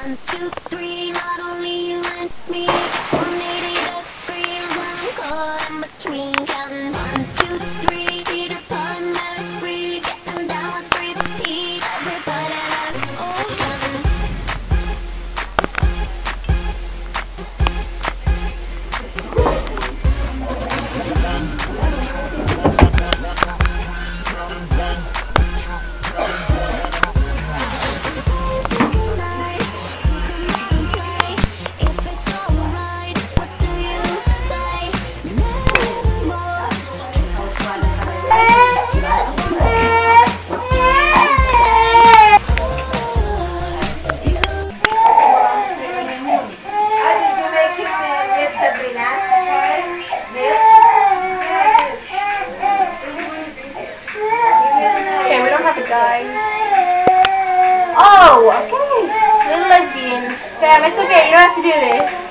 1, 2, 3, not only you and me. 180 degrees when I'm caught in between. Counting 1, 2, 3, Peter Pan, Mary, getting down with 3 feet. Everybody loves open. Guys. Oh, okay. Little lesbian. Sam, it's okay. You don't have to do this.